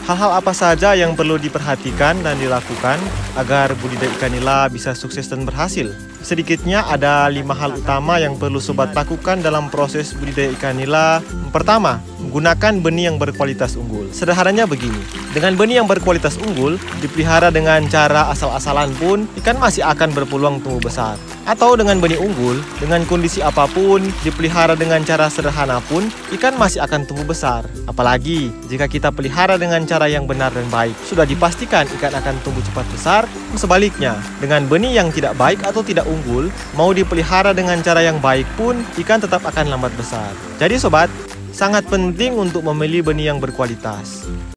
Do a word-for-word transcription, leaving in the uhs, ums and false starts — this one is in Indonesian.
Hal-hal apa saja yang perlu diperhatikan dan dilakukan agar budidaya ikan nila bisa sukses dan berhasil? Sedikitnya ada lima hal utama yang perlu sobat lakukan dalam proses budidaya ikan nila. Pertama, gunakan benih yang berkualitas unggul. Sederhananya begini, dengan benih yang berkualitas unggul, dipelihara dengan cara asal-asalan pun, ikan masih akan berpeluang tumbuh besar. Atau dengan benih unggul, dengan kondisi apapun, dipelihara dengan cara sederhana pun, ikan masih akan tumbuh besar. Apalagi jika kita pelihara dengan cara yang benar dan baik, sudah dipastikan ikan akan tumbuh cepat besar. Sebaliknya, dengan benih yang tidak baik atau tidak unggul, mau dipelihara dengan cara yang baik pun, ikan tetap akan lambat besar. Jadi sobat, sangat penting untuk memilih benih yang berkualitas.